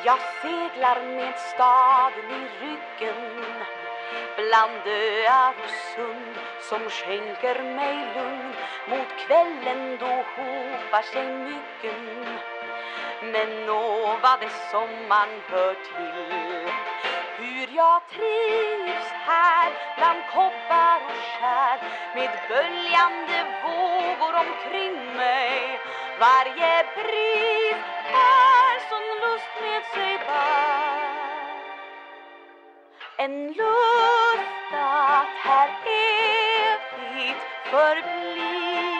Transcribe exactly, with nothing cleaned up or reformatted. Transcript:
Jag seglar med staden i ryggen, bland öar och sund som skänker mig lugn. Mot kvällen då hopar sig myggen, men nå vad det som man hör till. Hur jag trivs här bland kobbar och skär, med böljande vågor omkring mig. Varje bris är som lust med sig bär, en lust att här evigt förbli.